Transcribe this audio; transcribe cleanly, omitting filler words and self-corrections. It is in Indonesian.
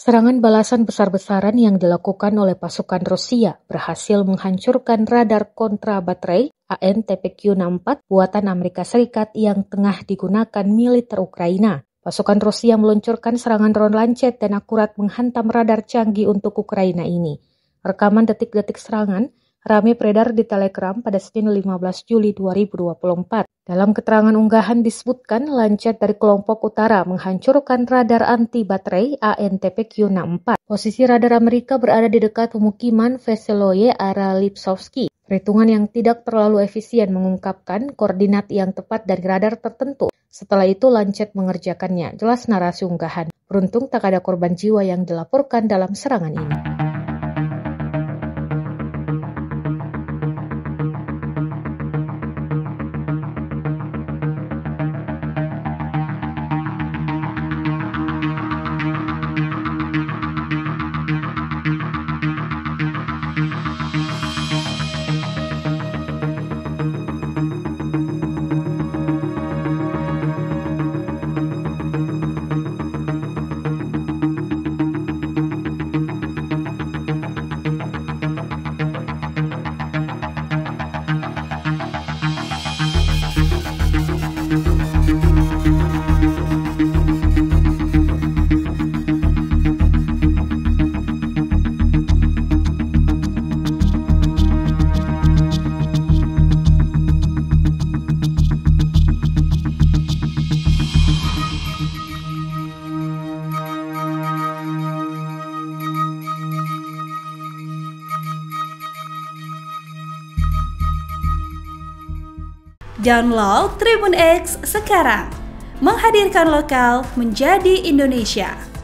Serangan balasan besar-besaran yang dilakukan oleh pasukan Rusia berhasil menghancurkan radar kontra baterai AN/TPQ-64 buatan Amerika Serikat yang tengah digunakan militer Ukraina. Pasukan Rusia meluncurkan serangan drone lancet dan akurat menghantam radar canggih untuk Ukraina ini. Rekaman detik-detik serangan ramai beredar di Telegram pada Senin 15 Juli 2024. Dalam keterangan unggahan disebutkan lancet dari kelompok utara menghancurkan radar anti baterai AN/TPQ-64. Posisi radar Amerika berada di dekat pemukiman Veseloye area Lipsovsky. Perhitungan yang tidak terlalu efisien mengungkapkan koordinat yang tepat dari radar tertentu. Setelah itu lancet mengerjakannya, jelas narasi unggahan. Beruntung tak ada korban jiwa yang dilaporkan dalam serangan ini. Download Tribun X sekarang, menghadirkan lokal menjadi Indonesia.